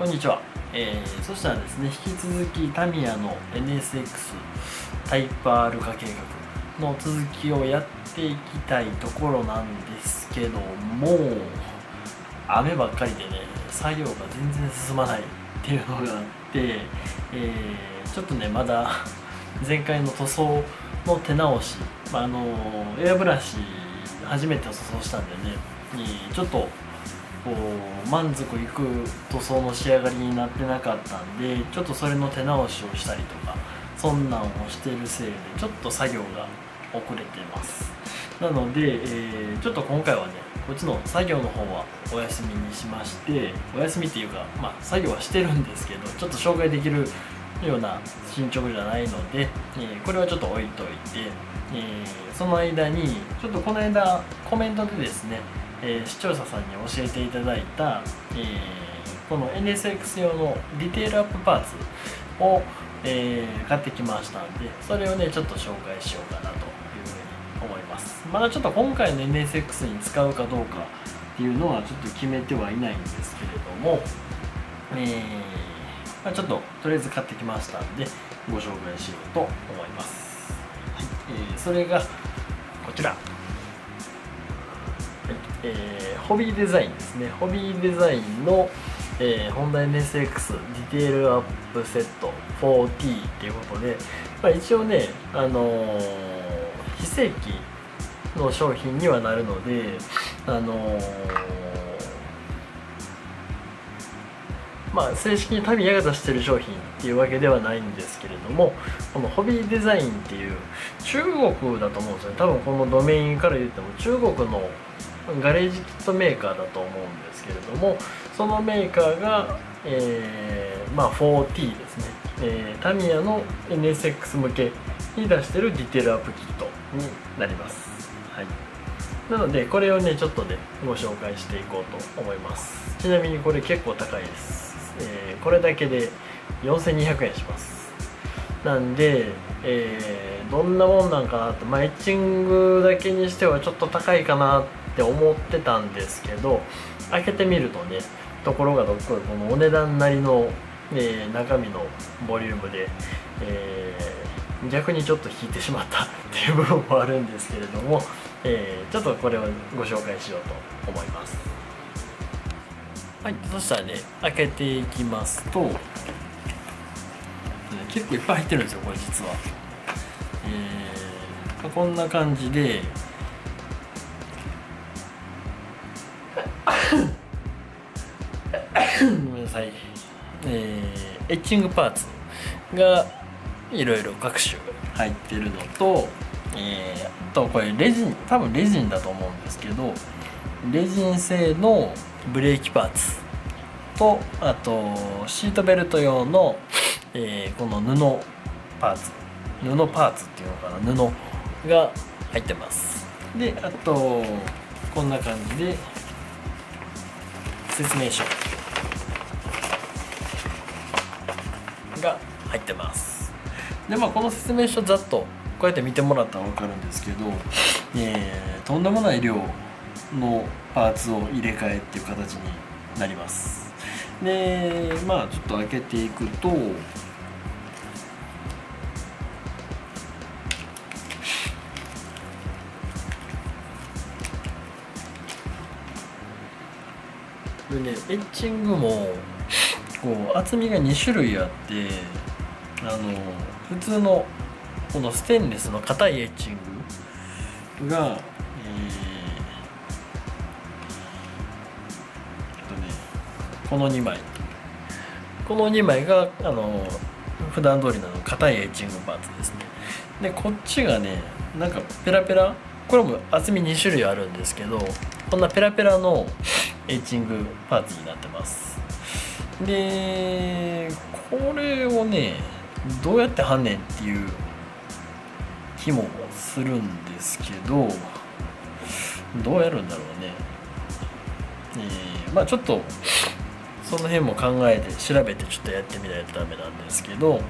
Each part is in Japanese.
こんにちは。そしたらですね、引き続きタミヤの NSX タイプ R 化計画の続きをやっていきたいところなんですけども、雨ばっかりでね、作業が全然進まないっていうのがあって、ちょっとね、まだ前回の塗装の手直し、エアブラシ初めて塗装したんでね、ちょっと満足いく塗装の仕上がりになってなかったんで、ちょっとそれの手直しをしたりとか、そんなんをしてるせいでちょっと作業が遅れてます。なので、ちょっと今回はね、こっちの作業の方はお休みにしまして、お休みっていうか、作業はしてるんですけど、ちょっと紹介できるような進捗じゃないので、これはちょっと置いといて、その間にちょっとこの間コメントでですね、視聴者さんに教えていただいた、この NSX 用のディテールアップパーツを、買ってきましたんで、それをねちょっと紹介しようかなというふうに思います。まだちょっと今回の NSX に使うかどうかっていうのはちょっと決めてはいないんですけれども、ちょっととりあえず買ってきましたんでご紹介しようと思います。はい、それがこちら、ホビーデザインですね。ホビーデザインの、ホンダ NSX ディテールアップセット 4T っていうことで、一応ね、非正規の商品にはなるので、正式にタミヤが出してる商品っていうわけではないんですけれども、このホビーデザインっていう中国だと思うんですよね。多分このドメインから言っても中国のガレージキットメーカーだと思うんですけれども、そのメーカーが、4T ですね、タミヤの NSX 向けに出してるディテールアップキットになります。はい、なのでこれをねちょっとねご紹介していこうと思います。ちなみにこれ結構高いです。これだけで4200円します。なんで、どんなもんなんかなと、エッチングだけにしてはちょっと高いかなって思ってたんですけど、開けてみるとね、ところがどっこいこのお値段なりの、中身のボリュームで、逆にちょっと引いてしまったっていう部分もあるんですけれども、ちょっとこれをご紹介しようと思います。はい、そしたらね開けていきますと、結構いっぱい入ってるんですよこれ実は。こんな感じでごめんなさい、エッチングパーツがいろいろ各種入ってるのと、あとこれレジン、多分レジンだと思うんですけど、レジン製のブレーキパーツと、あとシートベルト用の、この布パーツっていうのかな、布が入ってます。で、あとこんな感じで説明書が入ってます。でこの説明書ざっとこうやって見てもらったら分かるんですけど、とんでもない量のパーツを入れ替えっていう形になります。でちょっと開けていくと、エッチングもこう厚みが2種類あって、普通のこのステンレスの硬いエッチングが、この2枚が普段通りの硬いエッチングパーツですね。でこっちがねなんかペラペラ、これも厚み2種類あるんですけど、こんなペラペラのエッチングパーツになってます。でこれをねどうやってはんねんっていう気もするんですけど、どうやるんだろうね。ちょっとその辺も考えて調べてちょっとやってみないとダメなんですけど、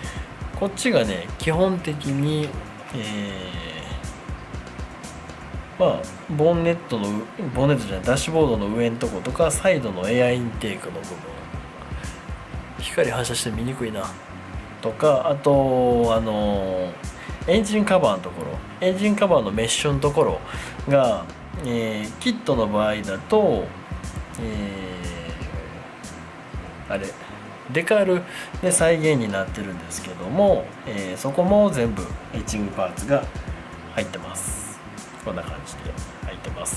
こっちがね基本的に、 ボンネットじゃない、ダッシュボードの上のとことかサイドのエアインテークの部分、光反射して見にくいなとか、あとエンジンカバーのところ、エンジンカバーのメッシュのところが、キットの場合だと、あれデカールで再現になってるんですけども、そこも全部エッチングパーツが入ってます。こんな感じで入ってます。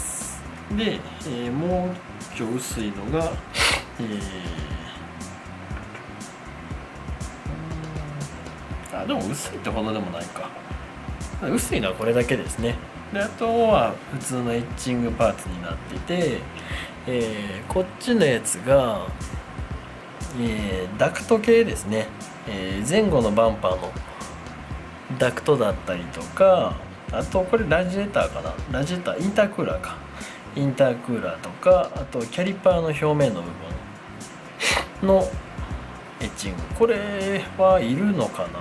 で、もうちょい薄いのが、でも薄いってほどでもないか。薄いのはこれだけですね。であとは普通のエッチングパーツになってて、こっちのやつが、ダクト系ですね。前後のバンパーのダクトだったりとか、あとこれラジエーターかな、ラジエーターインタークーラーか、インタークーラーとか、あとキャリパーの表面の部分のエッチング、これはいるのかな。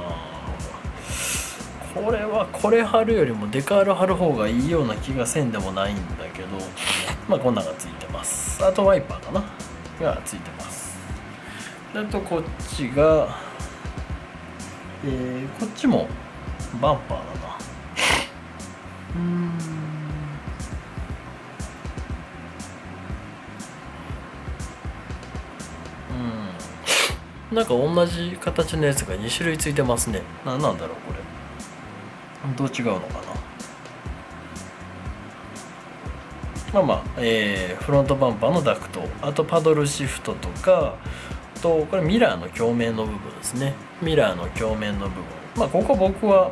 これはこれ貼るよりもデカール貼る方がいいような気がせんでもないんだけど、こんなのがついてます。あとワイパーかながついてます。あとこっちが、こっちもバンパーだな。なんか同じ形のやつが2種類ついてますね。なんだろうこれ。どう違うのかな。フロントバンパーのダクト、あとパドルシフトとか、あとこれミラーの鏡面の部分ですね。ミラーの鏡面の部分、ここ僕は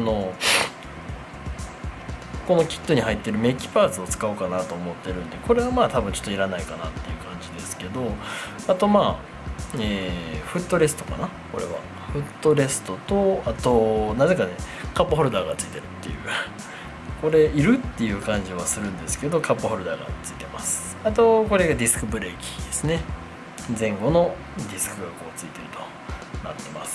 このキットに入ってるメッキパーツを使おうかなと思ってるんで、これは多分ちょっといらないかなっていう感じですけど、あとフットレストかな。これはフットレストと、あとなぜかねカップホルダーがついてるっていうこれいるっていう感じはするんですけど、カップホルダーがついてます。あとこれがディスクブレーキですね。前後のディスクがこうついてるとなってます。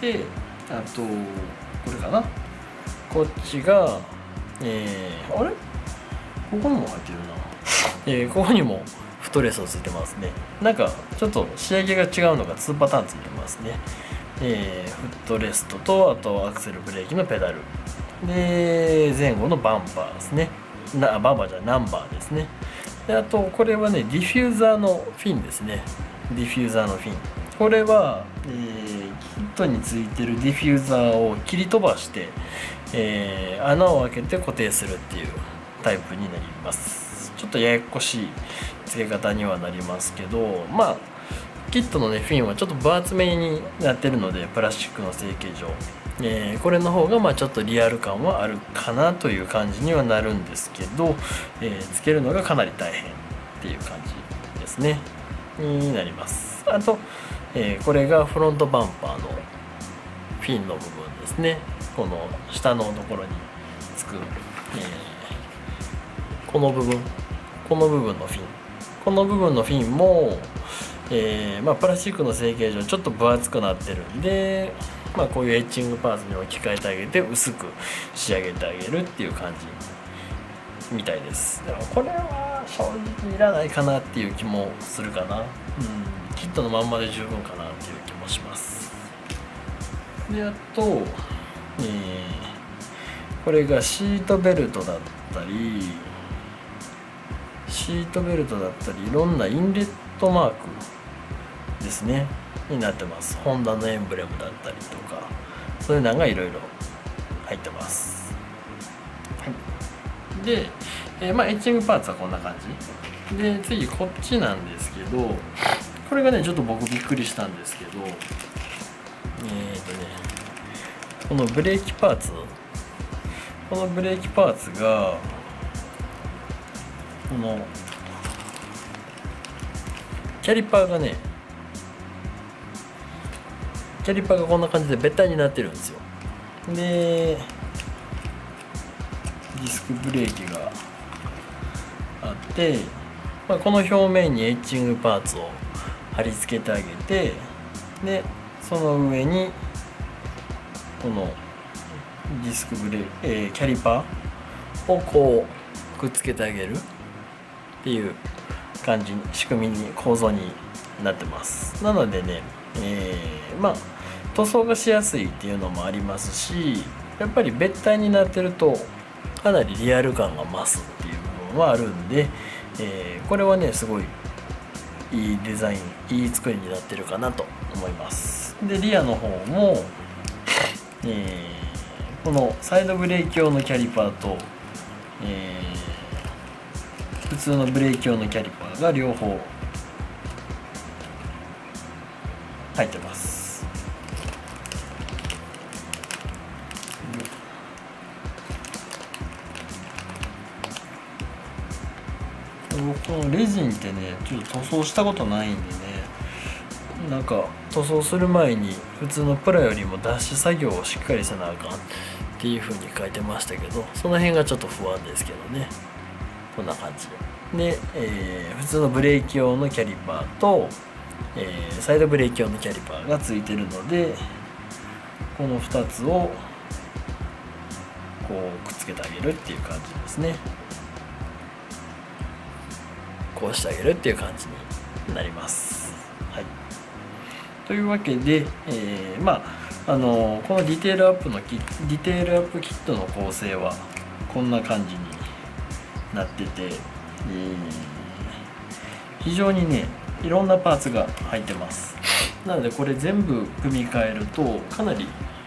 であとこれかな、こっちがあれここにも入ってるな。ここにもフットレストついてますね。なんかちょっと仕上げが違うのが2パターンついてますね。フットレストと、あとアクセルブレーキのペダルで、前後のバンパーですね。バンパーじゃない、ナンバーですね。であとこれはねディフューザーのフィンですね。ディフューザーのフィン、これは、キットについてるディフューザーを切り飛ばして、穴を開けて固定するっていうタイプになります。ちょっとややこしい付け方にはなりますけど、キットのねフィンはちょっと分厚めになってるので、プラスチックの成形上、これの方がちょっとリアル感はあるかなという感じにはなるんですけど、つけるのがかなり大変っていう感じですねになります。あと、これがフロントバンパーのフィンの部分ですね。この下のところにつく、この部分のフィン、この部分のフィンも、プラスチックの成形上ちょっと分厚くなってるんで、こういうエッチングパーツに置き換えてあげて薄く仕上げてあげるっていう感じみたいです。でもこれは正直いらないかなっていう気もするかな。キットのまんまで十分かなっていう気もします。であと、これがシートベルトだったりいろんなインレットマークですねになってます。ホンダのエンブレムだったりとか、そういうのがいろいろ入ってます。で、エッチングパーツはこんな感じで、次こっちなんですけど、これがねちょっと僕びっくりしたんですけど、このブレーキパーツがこのキャリパーがこんな感じでベタになってるんですよ。でディスクブレーキがあって、この表面にエッチングパーツを貼り付けてあげて、でその上にこのディスクブレーキ、キャリパーをこうくっつけてあげるっていう感じに仕組みに構造になってます。なのでね、まあ塗装がしやすいっていうのもありますし、やっぱり別体になってるとかなりリアル感が増すっていう部分はあるんで、これはねすごいいいデザイン、いい作りになってるかなと思います。でリアの方も、このサイドブレーキ用のキャリパーと、普通のブレーキ用のキャリパーが両方入ってます。このレジンってねちょっと塗装したことないんでね、なんか塗装する前に普通のプラよりも脱脂作業をしっかりせなあかんっていう風に書いてましたけど、その辺がちょっと不安ですけどね。こんな感じで、普通のブレーキ用のキャリパーと、サイドブレーキ用のキャリパーがついてるので、この2つをこうくっつけてあげるっていう感じですね。こうしてあげるっていう感じになります。はい、というわけで、まあこのディテールアップキットの構成はこんな感じになってて、非常にねいろんなパーツが入ってます。なのでこれ全部組み替えるとかなり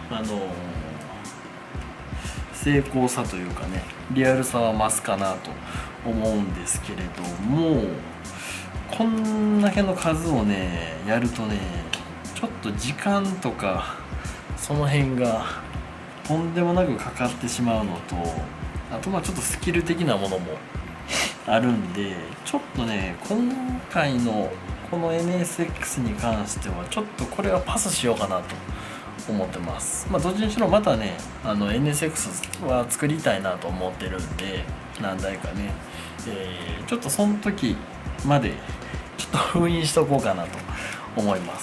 精巧さというかねリアルさは増すかなと思うんですけれども、こんだけの数をねやるとねちょっと時間とかその辺がとんでもなくかかってしまうのと、あとまあちょっとスキル的なものもあるんで、ちょっとね今回のこの NSX に関してはちょっとこれはパスしようかなと思ってます。まあどっちにしろまたねNSX は作りたいなと思ってるんで、何台かね、ちょっとその時までちょっと封印しとこうかなと思います。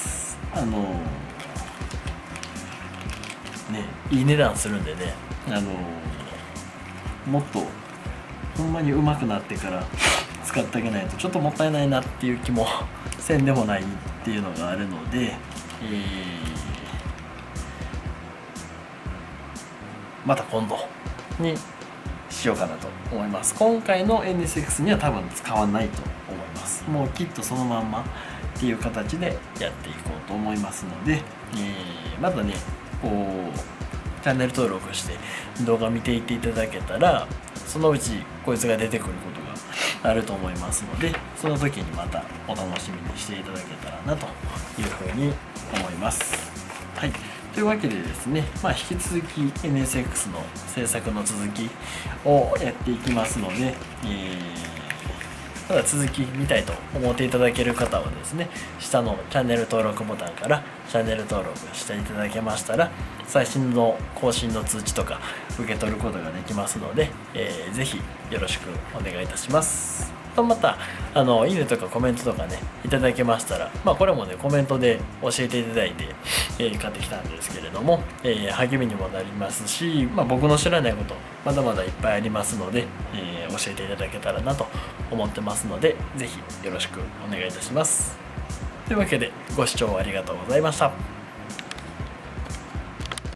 ねいい値段するんでね、もっとほんまに上手くなってから使ってあげないとちょっともったいないなっていう気もせんでもないっていうのがあるので、また今度にしようかなと思います。今回の NSX には多分使わないと思います。もうきっとそのまんまっていう形でやっていこうと思いますので、またねこうチャンネル登録して動画見ていっていただけたら、そのうちこいつが出てくることがあると思いますので、その時にまたお楽しみにしていただけたらなというふうに思います。はい、というわけでですね、引き続き NSX の制作の続きをやっていきますので、ただ続き見たいと思っていただける方はですね、下のチャンネル登録ボタンからチャンネル登録していただけましたら、最新の更新の通知とか受け取ることができますので、ぜひよろしくお願いいたします。とまたいいねとかコメントとかねいただけましたら、これもねコメントで教えていただいて、買ってきたんですけれども、励みにもなりますし、僕の知らないことまだまだいっぱいありますので、教えていただけたらなと思ってますので、ぜひよろしくお願いいたします。というわけでご視聴ありがとうございました。